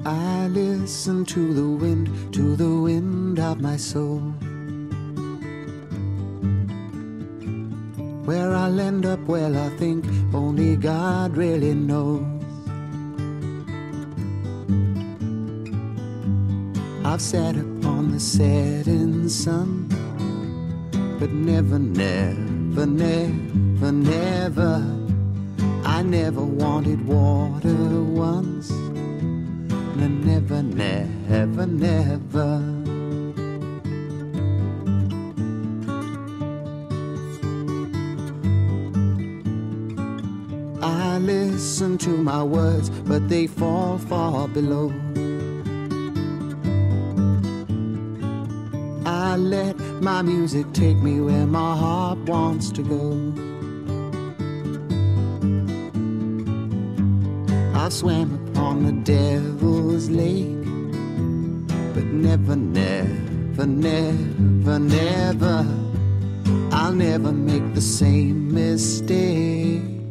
I listen to the wind of my soul. Where I'll end up, well, I think only God really knows. I've sat upon the setting sun, but never, never, never, never, I never wanted water once. Never, never, never. I listen to my words, but they fall far below. I let my music take me where my heart wants to go. I swam upon the devil's lake, but never, never, never, never, I'll never make the same mistake.